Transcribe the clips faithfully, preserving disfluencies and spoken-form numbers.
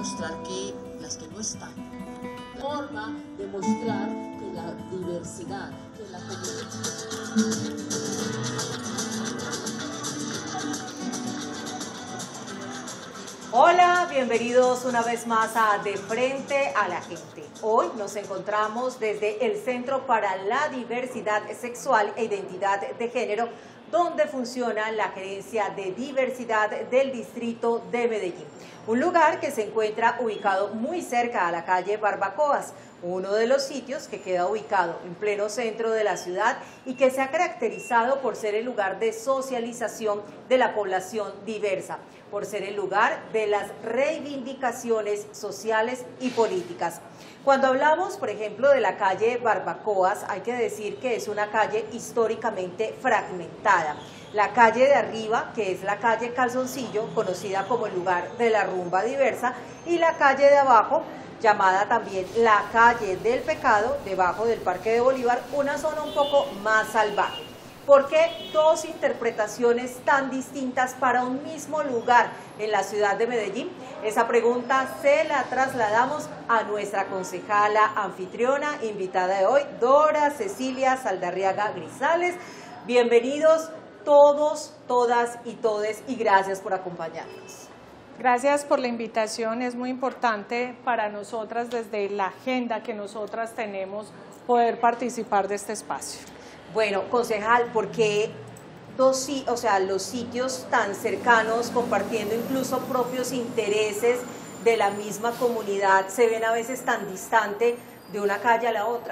demostrar que las que no están. Forma de mostrar que la diversidad, que la comunidad. Hola, bienvenidos una vez más a De Frente a la Gente. Hoy nos encontramos desde el Centro para la Diversidad Sexual e Identidad de Género, donde funciona la Gerencia de Diversidad del Distrito de Medellín. Un lugar que se encuentra ubicado muy cerca a la calle Barbacoas, uno de los sitios que queda ubicado en pleno centro de la ciudad y que se ha caracterizado por ser el lugar de socialización de la población diversa, por ser el lugar de las reivindicaciones sociales y políticas. Cuando hablamos, por ejemplo, de la calle Barbacoas, hay que decir que es una calle históricamente fragmentada. La calle de arriba, que es la calle Calzoncillo, conocida como el lugar de la rumba diversa, y la calle de abajo, llamada también la calle del pecado, debajo del Parque de Bolívar, una zona un poco más salvaje. ¿Por qué dos interpretaciones tan distintas para un mismo lugar en la ciudad de Medellín? Esa pregunta se la trasladamos a nuestra concejala anfitriona, invitada de hoy, Dora Cecilia Saldarriaga Grisales. Bienvenidos todos, todas y todes, y gracias por acompañarnos. Gracias por la invitación, es muy importante para nosotras desde la agenda que nosotras tenemos poder participar de este espacio. Bueno, concejal, ¿por qué dos, o sea, los sitios tan cercanos, compartiendo incluso propios intereses de la misma comunidad, se ven a veces tan distante de una calle a la otra?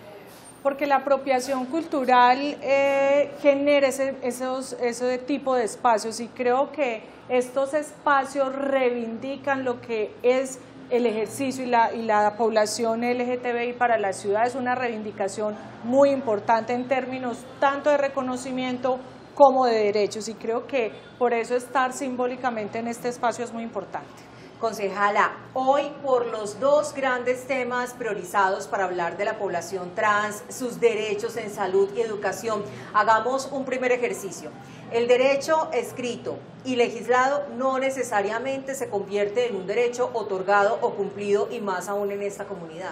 Porque la apropiación cultural eh, genera ese, esos, ese tipo de espacios, y creo que estos espacios reivindican lo que es el ejercicio y la, y la población L G T B I para la ciudad. Es una reivindicación muy importante en términos tanto de reconocimiento como de derechos, y creo que por eso estar simbólicamente en este espacio es muy importante. Concejala, hoy por los dos grandes temas priorizados para hablar de la población trans, sus derechos en salud y educación, hagamos un primer ejercicio. El derecho escrito y legislado no necesariamente se convierte en un derecho otorgado o cumplido, y más aún en esta comunidad.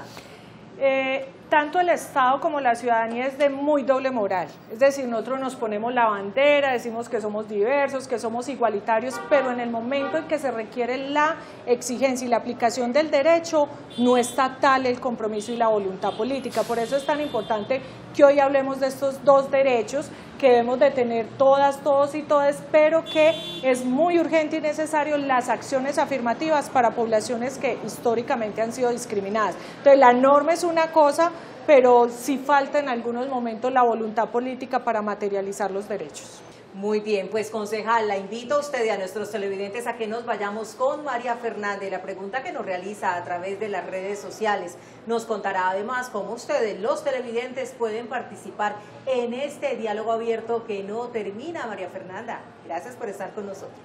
Eh, tanto el Estado como la ciudadanía es de muy doble moral, es decir, nosotros nos ponemos la bandera, decimos que somos diversos, que somos igualitarios, pero en el momento en que se requiere la exigencia y la aplicación del derecho, no está tal el compromiso y la voluntad política. Por eso es tan importante que hoy hablemos de estos dos derechos que debemos de tener todas, todos y todas, pero que es muy urgente y necesario las acciones afirmativas para poblaciones que históricamente han sido discriminadas. Entonces la norma es una cosa, pero sí falta en algunos momentos la voluntad política para materializar los derechos. Muy bien, pues concejal, la invito a usted y a nuestros televidentes a que nos vayamos con María Fernández. La pregunta que nos realiza a través de las redes sociales nos contará además cómo ustedes, los televidentes, pueden participar en este diálogo abierto que no termina. María Fernanda, gracias por estar con nosotros.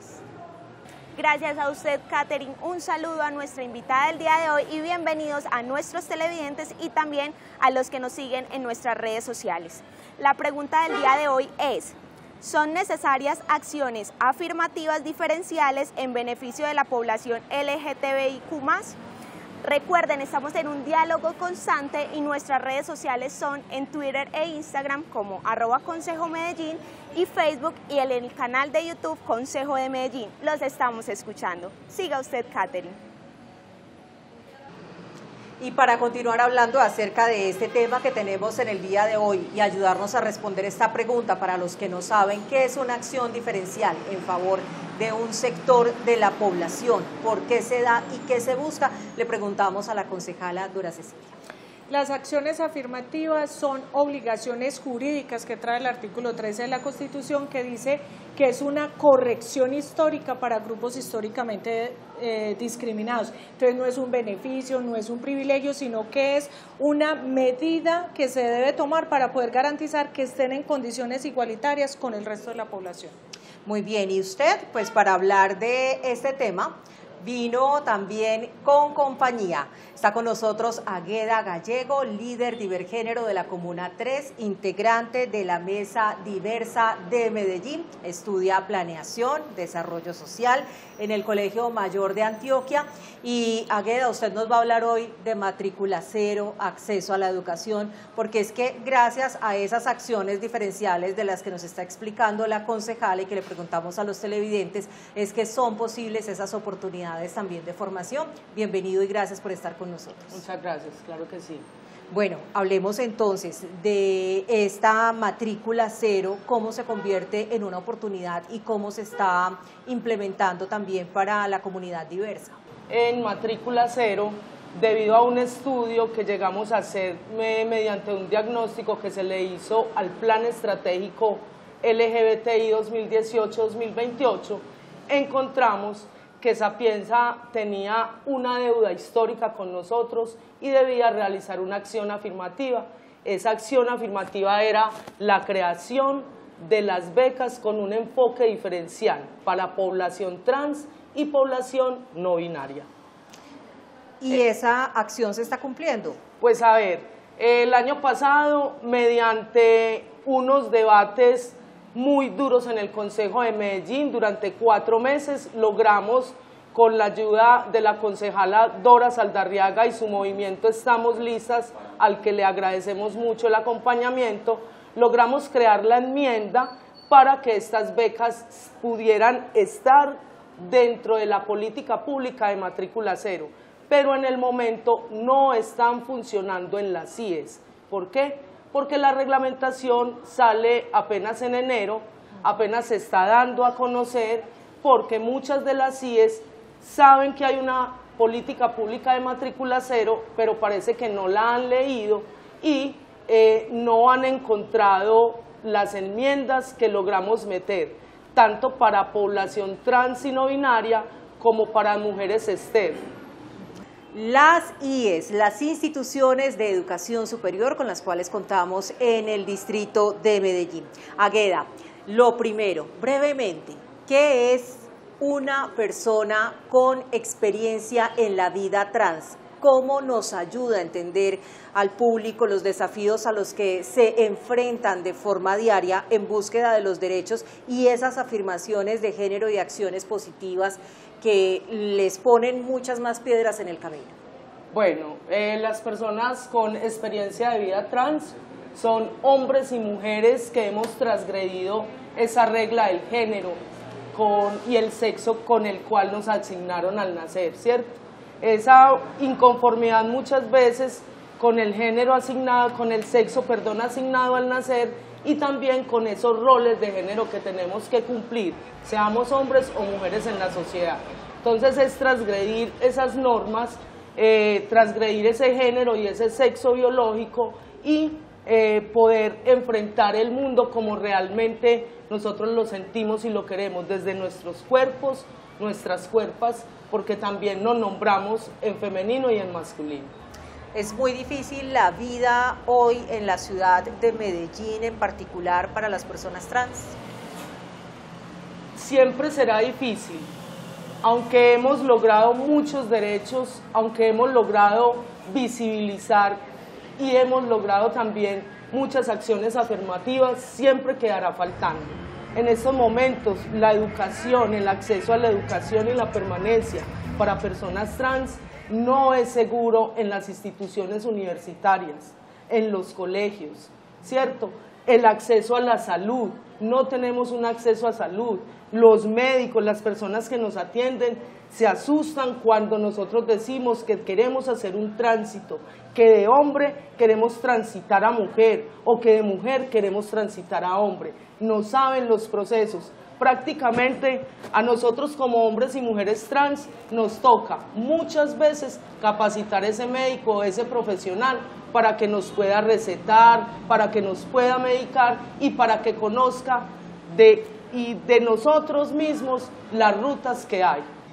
Gracias a usted, Catherine. Un saludo a nuestra invitada del día de hoy y bienvenidos a nuestros televidentes y también a los que nos siguen en nuestras redes sociales. La pregunta del día de hoy es: ¿son necesarias acciones afirmativas diferenciales en beneficio de la población L G T B I Q más? Recuerden, estamos en un diálogo constante y nuestras redes sociales son en Twitter e Instagram como arroba Consejo Medellín y Facebook, y en el canal de YouTube Consejo de Medellín. Los estamos escuchando. Siga usted, Catherine. Y para continuar hablando acerca de este tema que tenemos en el día de hoy y ayudarnos a responder esta pregunta para los que no saben qué es una acción diferencial en favor de un sector de la población, por qué se da y qué se busca, le preguntamos a la concejala Dora Cecilia. Las acciones afirmativas son obligaciones jurídicas que trae el artículo trece de la Constitución, que dice que es una corrección histórica para grupos históricamente eh, discriminados. Entonces no es un beneficio, no es un privilegio, sino que es una medida que se debe tomar para poder garantizar que estén en condiciones igualitarias con el resto de la población. Muy bien, y usted, pues para hablar de este tema, vino también con compañía. Está con nosotros Águeda Gallego, líder divergénero de la Comuna tres, integrante de la Mesa Diversa de Medellín, estudia planeación, desarrollo social en el Colegio Mayor de Antioquia. Y Águeda, usted nos va a hablar hoy de matrícula cero, acceso a la educación, porque es que gracias a esas acciones diferenciales de las que nos está explicando la concejala y que le preguntamos a los televidentes, es que son posibles esas oportunidades también de formación. Bienvenido y gracias por estar con nosotros. Muchas gracias, claro que sí. Bueno, hablemos entonces de esta matrícula cero, cómo se convierte en una oportunidad y cómo se está implementando también para la comunidad diversa. En matrícula cero, debido a un estudio que llegamos a hacer me, mediante un diagnóstico que se le hizo al Plan Estratégico L G B T I dos mil dieciocho a dos mil veintiocho, encontramos que Sapienza tenía una deuda histórica con nosotros y debía realizar una acción afirmativa. Esa acción afirmativa era la creación de las becas con un enfoque diferencial para población trans y población no binaria. ¿Y eh, esa acción se está cumpliendo? Pues a ver, el año pasado, mediante unos debates muy duros en el Consejo de Medellín, durante cuatro meses logramos, con la ayuda de la concejala Dora Saldarriaga y su movimiento Estamos Listas, al que le agradecemos mucho el acompañamiento, logramos crear la enmienda para que estas becas pudieran estar dentro de la política pública de matrícula cero, pero en el momento no están funcionando en las C I E S. ¿Por qué? Porque la reglamentación sale apenas en enero, apenas se está dando a conocer, porque muchas de las C I E S saben que hay una política pública de matrícula cero, pero parece que no la han leído y eh, no han encontrado las enmiendas que logramos meter, tanto para población trans y no binaria como para mujeres STEM. Las I E S, las instituciones de educación superior con las cuales contamos en el distrito de Medellín. Águeda, lo primero, brevemente, ¿qué es una persona con experiencia en la vida trans? ¿Cómo nos ayuda a entender al público los desafíos a los que se enfrentan de forma diaria en búsqueda de los derechos y esas afirmaciones de género y acciones positivas que les ponen muchas más piedras en el camino? Bueno, eh, las personas con experiencia de vida trans son hombres y mujeres que hemos transgredido esa regla del género con, y el sexo con el cual nos asignaron al nacer, ¿cierto? Esa inconformidad muchas veces con el género asignado, con el sexo, perdón, asignado al nacer y también con esos roles de género que tenemos que cumplir, seamos hombres o mujeres en la sociedad. Entonces es transgredir esas normas, eh, transgredir ese género y ese sexo biológico y eh, poder enfrentar el mundo como realmente nosotros lo sentimos y lo queremos, desde nuestros cuerpos, nuestras cuerpas, porque también nos nombramos en femenino y en masculino. Es muy difícil la vida hoy en la ciudad de Medellín, en particular para las personas trans. Siempre será difícil, aunque hemos logrado muchos derechos, aunque hemos logrado visibilizar y hemos logrado también muchas acciones afirmativas, siempre quedará faltando. En estos momentos, la educación, el acceso a la educación y la permanencia para personas trans no es seguro en las instituciones universitarias, en los colegios, ¿cierto? El acceso a la salud, no tenemos un acceso a salud. Los médicos, las personas que nos atienden, se asustan cuando nosotros decimos que queremos hacer un tránsito, que de hombre queremos transitar a mujer o que de mujer queremos transitar a hombre. No saben los procesos. Prácticamente a nosotros como hombres y mujeres trans nos toca muchas veces capacitar a ese médico o ese profesional para que nos pueda recetar, para que nos pueda medicar y para que conozca de, y de nosotros mismos las rutas que hay.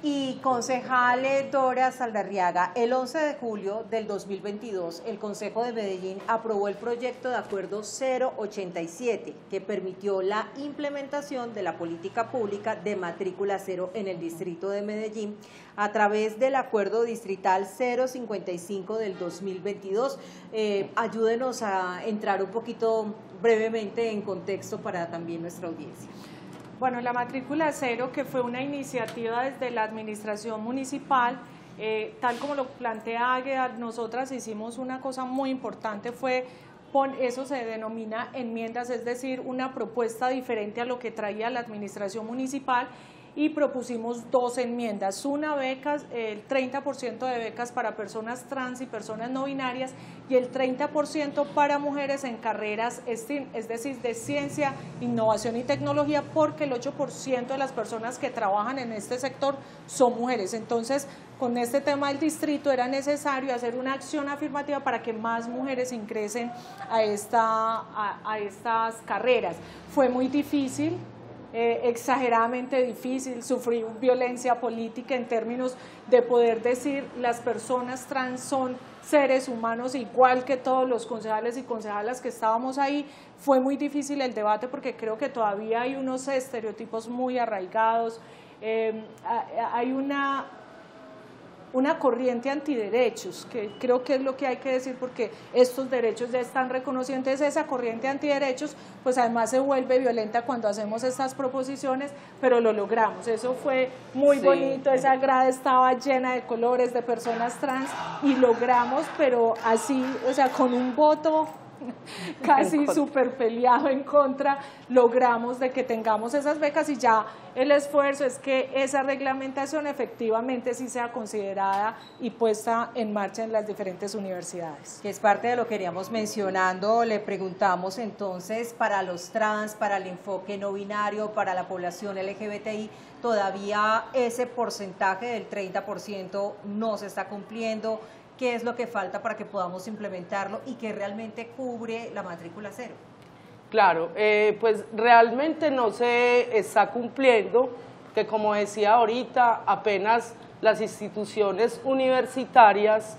Y concejal Dora Saldarriaga, el once de julio del dos mil veintidós, el Consejo de Medellín aprobó el proyecto de acuerdo cero ochenta y siete, que permitió la implementación de la política pública de matrícula cero en el distrito de Medellín a través del acuerdo distrital cero cincuenta y cinco del dos mil veintidós. Eh, ayúdenos a entrar un poquito brevemente en contexto para también nuestra audiencia. Bueno, la matrícula cero, que fue una iniciativa desde la administración municipal, eh, tal como lo plantea Águeda, nosotras hicimos una cosa muy importante, fue, pon, eso se denomina enmiendas, es decir, una propuesta diferente a lo que traía la administración municipal, y propusimos dos enmiendas, una becas, el treinta por ciento de becas para personas trans y personas no binarias y el treinta por ciento para mujeres en carreras STEAM, es decir, de ciencia, innovación y tecnología, porque el ocho por ciento de las personas que trabajan en este sector son mujeres. Entonces, con este tema del distrito era necesario hacer una acción afirmativa para que más mujeres ingresen a, esta, a, a estas carreras. Fue muy difícil. Eh, exageradamente difícil, sufrí violencia política en términos de poder decir las personas trans son seres humanos igual que todos los concejales y concejalas que estábamos ahí. Fue muy difícil el debate porque creo que todavía hay unos estereotipos muy arraigados, eh, hay una... una corriente antiderechos, que creo que es lo que hay que decir porque estos derechos ya están reconocidos. Entonces esa corriente antiderechos pues además se vuelve violenta cuando hacemos estas proposiciones, pero lo logramos, eso fue muy sí. bonito, esa grada estaba llena de colores, de personas trans y logramos, pero así, o sea, con un voto casi súper peleado en contra, logramos de que tengamos esas becas y ya el esfuerzo es que esa reglamentación efectivamente sí sea considerada y puesta en marcha en las diferentes universidades. Que es parte de lo que iríamos mencionando, le preguntamos entonces para los trans, para el enfoque no binario, para la población L G B T I, todavía ese porcentaje del treinta por ciento no se está cumpliendo. ¿Qué es lo que falta para que podamos implementarlo y que realmente cubre la matrícula cero? Claro, eh, pues realmente no se está cumpliendo, que como decía ahorita, apenas las instituciones universitarias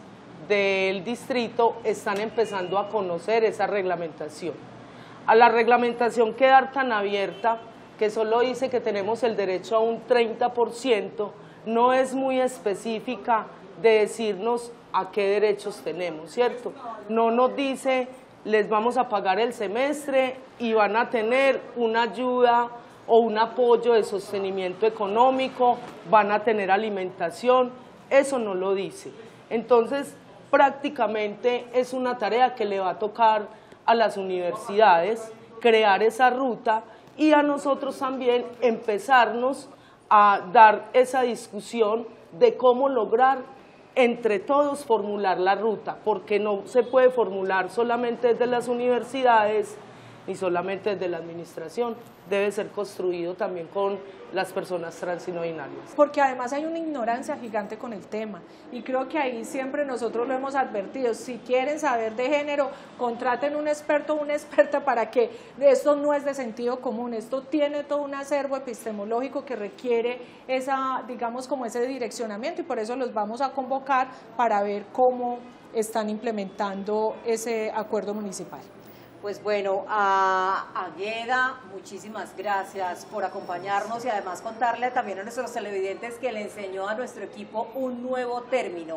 del distrito están empezando a conocer esa reglamentación. A la reglamentación quedar tan abierta, que solo dice que tenemos el derecho a un treinta por ciento, no es muy específica de decirnos a qué derechos tenemos, ¿cierto? No nos dice, les vamos a pagar el semestre y van a tener una ayuda o un apoyo de sostenimiento económico, van a tener alimentación, eso no lo dice. Entonces, prácticamente es una tarea que le va a tocar a las universidades crear esa ruta y a nosotros también empezarnos a dar esa discusión de cómo lograr entre todos formular la ruta, porque no se puede formular solamente desde las universidades ni solamente desde la administración, debe ser construido también con las personas trans y no binarias. Porque además hay una ignorancia gigante con el tema y creo que ahí siempre nosotros lo hemos advertido, si quieren saber de género, contraten un experto o una experta para que esto no es de sentido común, esto tiene todo un acervo epistemológico que requiere esa, digamos, como ese direccionamiento y por eso los vamos a convocar para ver cómo están implementando ese acuerdo municipal. Pues bueno, a Águeda, muchísimas gracias por acompañarnos y además contarle también a nuestros televidentes que le enseñó a nuestro equipo un nuevo término,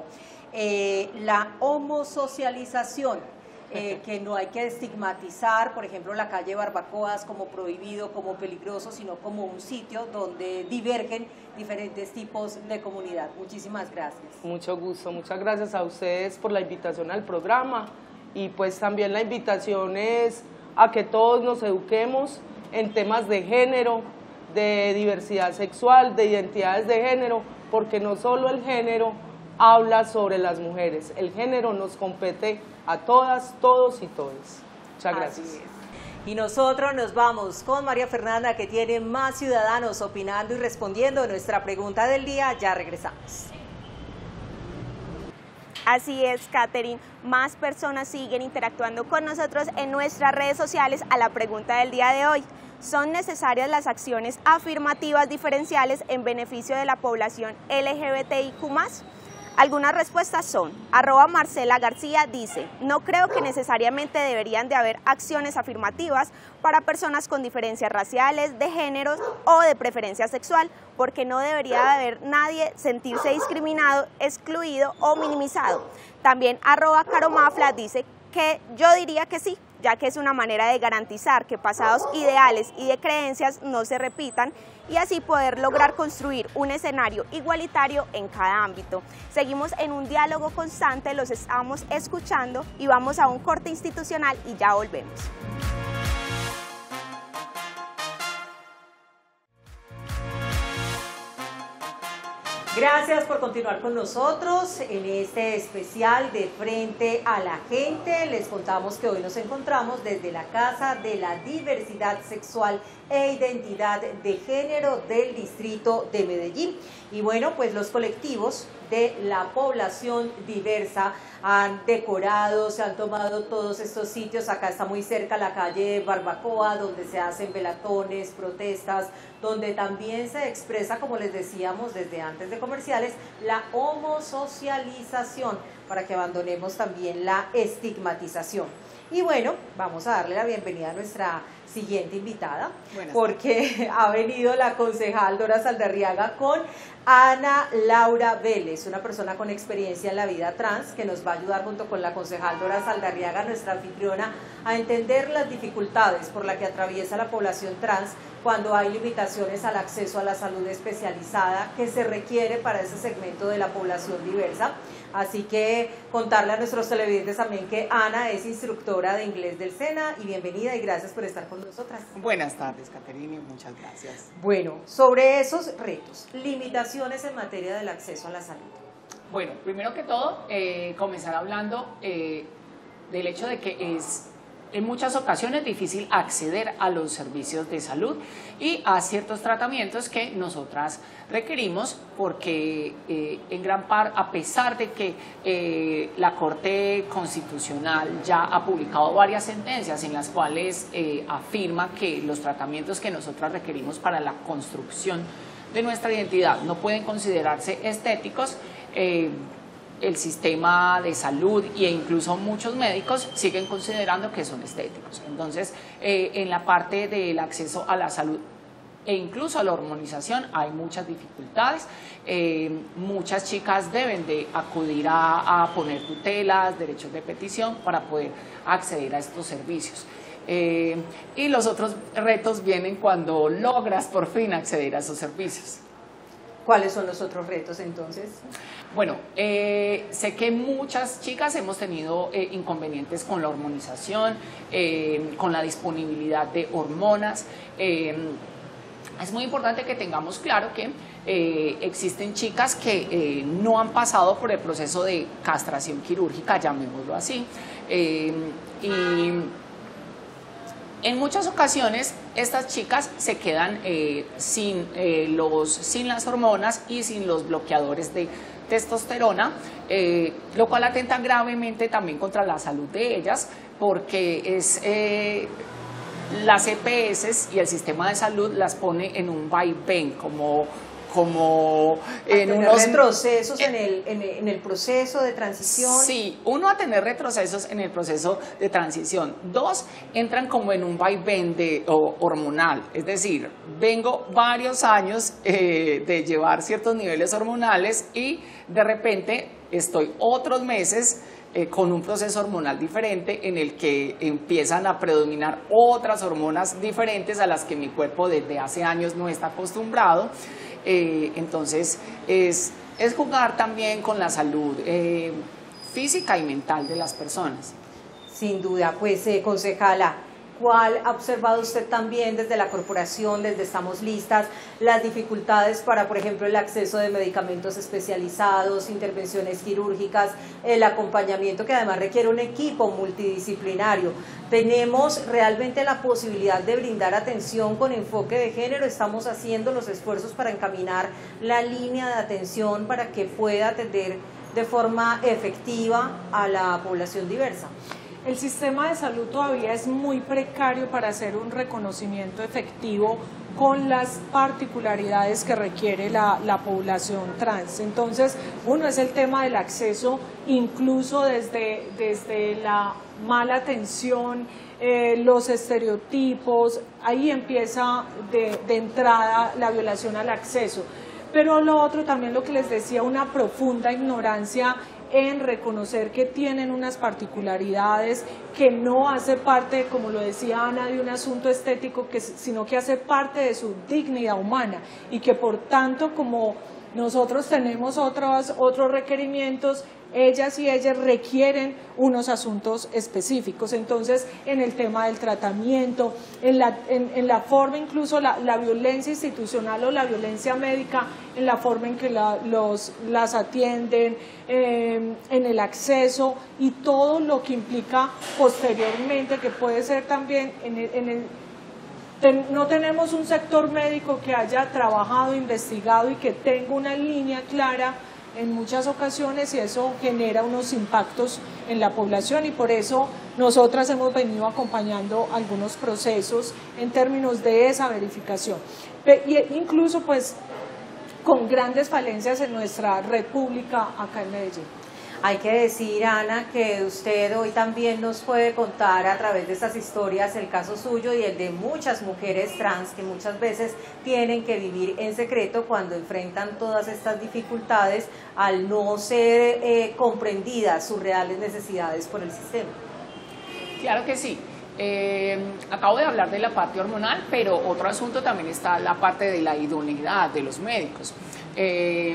eh, la homosocialización, eh, que no hay que estigmatizar, por ejemplo, la calle Barbacoas como prohibido, como peligroso, sino como un sitio donde divergen diferentes tipos de comunidad. Muchísimas gracias. Mucho gusto, muchas gracias a ustedes por la invitación al programa. Y pues también la invitación es a que todos nos eduquemos en temas de género, de diversidad sexual, de identidades de género, porque no solo el género habla sobre las mujeres, el género nos compete a todas, todos y todas. Muchas gracias. Así es. Y nosotros nos vamos con María Fernanda, que tiene más ciudadanos opinando y respondiendo a nuestra pregunta del día. Ya regresamos. Así es, Catherine, más personas siguen interactuando con nosotros en nuestras redes sociales a la pregunta del día de hoy. ¿Son necesarias las acciones afirmativas diferenciales en beneficio de la población L G B T I Q más? Algunas respuestas son, arroba Marcela García dice, no creo que necesariamente deberían de haber acciones afirmativas para personas con diferencias raciales, de géneros o de preferencia sexual, porque no debería de haber nadie sentirse discriminado, excluido o minimizado. También arroba Caromafla dice que yo diría que sí, ya que es una manera de garantizar que pasados ideales y de creencias no se repitan y así poder lograr construir un escenario igualitario en cada ámbito. Seguimos en un diálogo constante, los estamos escuchando y vamos a un corte institucional y ya volvemos. Gracias por continuar con nosotros en este especial de Frente a la Gente. Les contamos que hoy nos encontramos desde la Casa de la Diversidad Sexual e Identidad de Género del Distrito de Medellín. Y bueno, pues los colectivos de la población diversa han decorado, se han tomado todos estos sitios. Acá está muy cerca la calle Barbacoa, donde se hacen velatones, protestas, donde también se expresa, como les decíamos desde antes de comerciales, la homosocialización, para que abandonemos también la estigmatización. Y bueno, vamos a darle la bienvenida a nuestra siguiente invitada, Buenas porque tardes. Ha venido la concejal Dora Saldarriaga con Ana Laura Vélez, una persona con experiencia en la vida trans, que nos va a ayudar junto con la concejal Dora Saldarriaga, nuestra anfitriona, a entender las dificultades por las que atraviesa la población trans cuando hay limitaciones al acceso a la salud especializada que se requiere para ese segmento de la población diversa. Así que contarle a nuestros televidentes también que Ana es instructora de inglés del SENA, y bienvenida y gracias por estar con nosotras. Buenas tardes, Caterina, muchas gracias. Bueno, sobre esos retos, limitaciones en materia del acceso a la salud. Bueno, primero que todo, eh, comenzar hablando eh, del hecho de que es en muchas ocasiones difícil acceder a los servicios de salud y a ciertos tratamientos que nosotras requerimos, porque eh, en gran parte, a pesar de que eh, la Corte Constitucional ya ha publicado varias sentencias en las cuales eh, afirma que los tratamientos que nosotras requerimos para la construcción de nuestra identidad no pueden considerarse estéticos, eh, el sistema de salud e incluso muchos médicos siguen considerando que son estéticos. Entonces, eh, en la parte del acceso a la salud e incluso a la hormonización hay muchas dificultades. Eh, muchas chicas deben de acudir a, a poner tutelas, derechos de petición para poder acceder a estos servicios. Eh, y los otros retos vienen cuando logras por fin acceder a esos servicios. ¿Cuáles son los otros retos entonces? Bueno, eh, sé que muchas chicas hemos tenido eh, inconvenientes con la hormonización, eh, con la disponibilidad de hormonas. Eh, es muy importante que tengamos claro que eh, existen chicas que eh, no han pasado por el proceso de castración quirúrgica, llamémoslo así, eh, y en muchas ocasiones estas chicas se quedan eh, sin, eh, los, sin las hormonas y sin los bloqueadores de testosterona, eh, lo cual atenta gravemente también contra la salud de ellas, porque es eh, las E P S y el sistema de salud las pone en un vaivén, como como en unos retrocesos en el, en, el, en el proceso de transición. Sí, uno, a tener retrocesos en el proceso de transición. Dos, entran como en un vaivén de, o, hormonal, es decir, vengo varios años eh, de llevar ciertos niveles hormonales y de repente estoy otros meses eh, con un proceso hormonal diferente en el que empiezan a predominar otras hormonas diferentes a las que mi cuerpo desde hace años no está acostumbrado. Eh, entonces es, es jugar también con la salud eh, física y mental de las personas. Sin duda, pues eh, concejala, ¿cuál ha observado usted también desde la corporación, desde Estamos Listas, las dificultades para, por ejemplo, el acceso de medicamentos especializados, intervenciones quirúrgicas, el acompañamiento que además requiere un equipo multidisciplinario? ¿Tenemos realmente la posibilidad de brindar atención con enfoque de género? ¿Estamos haciendo los esfuerzos para encaminar la línea de atención para que pueda atender de forma efectiva a la población diversa? El sistema de salud todavía es muy precario para hacer un reconocimiento efectivo con las particularidades que requiere la, la población trans. Entonces, uno es el tema del acceso, incluso desde, desde la mala atención, eh, los estereotipos, ahí empieza de, de entrada la violación al acceso. Pero lo otro también, lo que les decía, una profunda ignorancia en reconocer que tienen unas particularidades, que no hace parte, como lo decía Ana, de un asunto estético, que, sino que hace parte de su dignidad humana y que por tanto, como nosotros tenemos otros, otros requerimientos, ellas y ellas requieren unos asuntos específicos. Entonces, en el tema del tratamiento, en la, en, en la forma incluso la, la violencia institucional o la violencia médica, en la forma en que la, los, las atienden, eh, en el acceso y todo lo que implica posteriormente, que puede ser también en el, en el Ten, no tenemos un sector médico que haya trabajado, investigado y que tenga una línea clara en muchas ocasiones, y eso genera unos impactos en la población, y por eso nosotras hemos venido acompañando algunos procesos en términos de esa verificación. E incluso pues con grandes falencias en nuestra red pública acá en Medellín. Hay que decir, Ana, que usted hoy también nos puede contar a través de estas historias el caso suyo y el de muchas mujeres trans que muchas veces tienen que vivir en secreto cuando enfrentan todas estas dificultades al no ser eh, comprendidas sus reales necesidades por el sistema. Claro que sí. Eh, acabo de hablar de la parte hormonal, pero otro asunto también está la parte de la idoneidad de los médicos. Eh,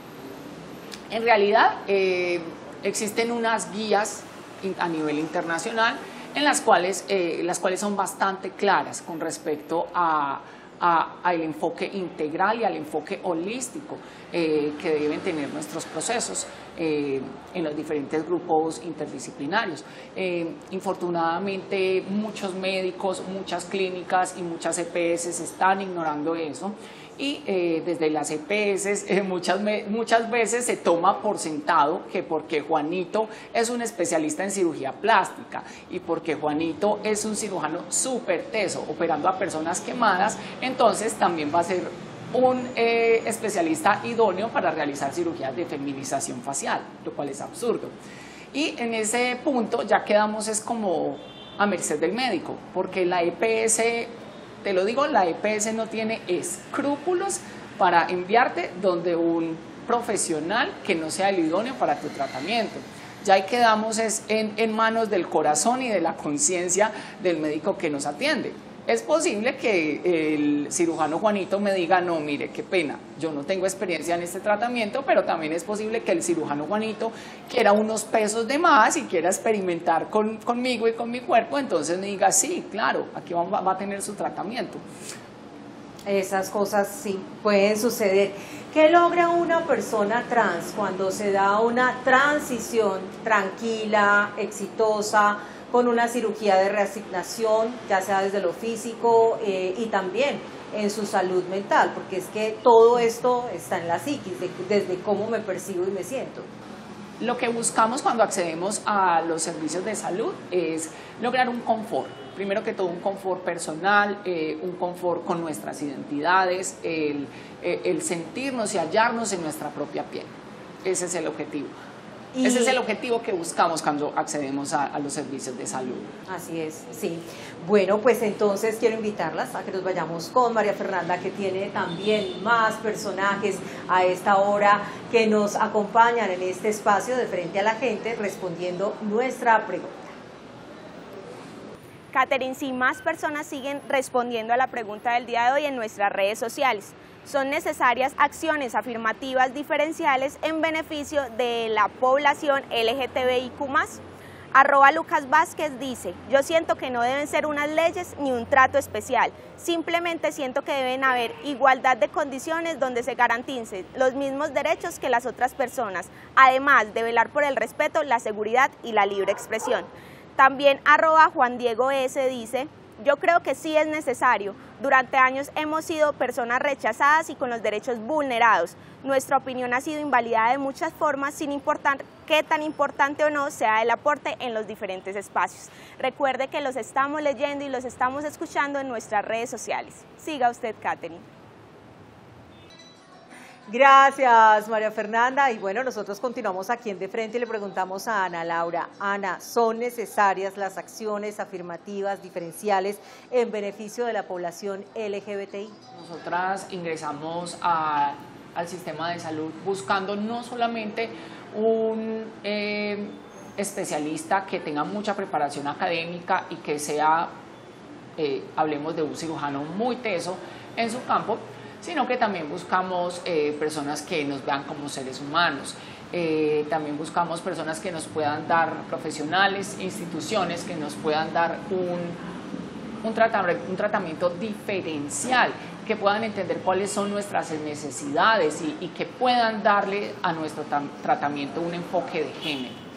En realidad eh, existen unas guías a nivel internacional en las cuales, eh, las cuales son bastante claras con respecto a, a, al enfoque integral y al enfoque holístico eh, que deben tener nuestros procesos eh, en los diferentes grupos interdisciplinarios. Eh, infortunadamente muchos médicos, muchas clínicas y muchas E P S están ignorando eso. Y eh, desde las E P S eh, muchas, muchas veces se toma por sentado que porque Juanito es un especialista en cirugía plástica y porque Juanito es un cirujano súper teso operando a personas quemadas, entonces también va a ser un eh, especialista idóneo para realizar cirugías de feminización facial, lo cual es absurdo. Y en ese punto ya quedamos es como a merced del médico, porque la E P S... Te lo digo, la E P S no tiene escrúpulos para enviarte donde un profesional que no sea el idóneo para tu tratamiento. Ya ahí quedamos es en, en manos del corazón y de la conciencia del médico que nos atiende. Es posible que el cirujano Juanito me diga, no, mire, qué pena, yo no tengo experiencia en este tratamiento, pero también es posible que el cirujano Juanito quiera unos pesos de más y quiera experimentar con, conmigo y con mi cuerpo, entonces me diga, sí, claro, aquí va, va a tener su tratamiento. Esas cosas sí pueden suceder. ¿Qué logra una persona trans cuando se da una transición tranquila, exitosa, con una cirugía de reasignación, ya sea desde lo físico eh, y también en su salud mental? Porque es que todo esto está en la psiquis, de, desde cómo me percibo y me siento. Lo que buscamos cuando accedemos a los servicios de salud es lograr un confort. Primero que todo un confort personal, eh, un confort con nuestras identidades, el, el sentirnos y hallarnos en nuestra propia piel. Ese es el objetivo. Y ese es el objetivo que buscamos cuando accedemos a, a los servicios de salud. Así es, sí. Bueno, pues entonces quiero invitarlas a que nos vayamos con María Fernanda, que tiene también más personajes a esta hora que nos acompañan en este espacio de Frente a la Gente respondiendo nuestra pregunta. Catherine, si más personas siguen respondiendo a la pregunta del día de hoy en nuestras redes sociales. Son necesarias acciones afirmativas diferenciales en beneficio de la población L G T B I Q más. Arroba Lucas Vázquez dice, yo siento que no deben ser unas leyes ni un trato especial, simplemente siento que deben haber igualdad de condiciones donde se garanticen los mismos derechos que las otras personas, además de velar por el respeto, la seguridad y la libre expresión. También arroba Juan Diego S dice, Yo creo que sí es necesario. Durante años hemos sido personas rechazadas y con los derechos vulnerados. Nuestra opinión ha sido invalidada de muchas formas, sin importar qué tan importante o no sea el aporte en los diferentes espacios. Recuerde que los estamos leyendo y los estamos escuchando en nuestras redes sociales. Siga usted, Katherine. Gracias, María Fernanda. Y bueno, nosotros continuamos aquí en De Frente y le preguntamos a Ana Laura. Ana, ¿son necesarias las acciones afirmativas diferenciales en beneficio de la población L G B T I? Nosotras ingresamos a, al sistema de salud buscando no solamente un eh, especialista que tenga mucha preparación académica y que sea, eh, hablemos de un cirujano muy teso en su campo, sino que también buscamos eh, personas que nos vean como seres humanos. Eh, también buscamos personas que nos puedan dar, profesionales, instituciones que nos puedan dar un, un, tratamiento, un tratamiento diferencial, que puedan entender cuáles son nuestras necesidades y, y que puedan darle a nuestro tratamiento un enfoque de género.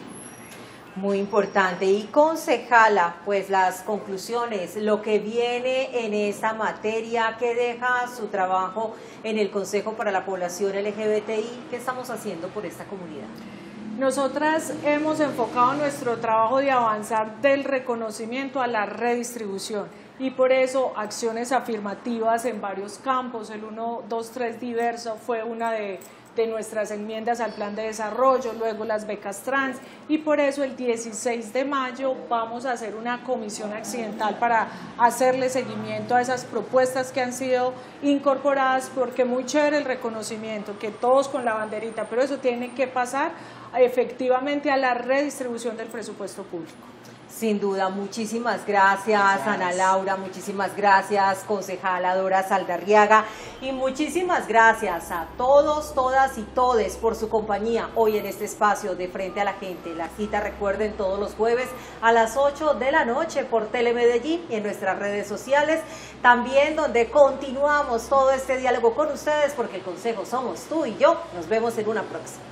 Muy importante. Y concejala, pues las conclusiones, lo que viene en esta materia, que deja su trabajo en el Consejo para la Población L G B T I, ¿qué estamos haciendo por esta comunidad? Nosotras hemos enfocado nuestro trabajo de avanzar del reconocimiento a la redistribución y por eso acciones afirmativas en varios campos. El uno, dos, tres diverso fue una de de nuestras enmiendas al plan de desarrollo, luego las becas trans, y por eso el dieciséis de mayo vamos a hacer una comisión accidental para hacerle seguimiento a esas propuestas que han sido incorporadas, porque muy chévere el reconocimiento, que todos con la banderita, pero eso tiene que pasar efectivamente a la redistribución del presupuesto público. Sin duda, muchísimas gracias, gracias, Ana Laura, muchísimas gracias, concejala Dora Saldarriaga, y muchísimas gracias a todos, todas y todes por su compañía hoy en este espacio de Frente a la Gente. La cita, recuerden, todos los jueves a las ocho de la noche por Telemedellín y en nuestras redes sociales, también donde continuamos todo este diálogo con ustedes, porque el Consejo somos tú y yo. Nos vemos en una próxima.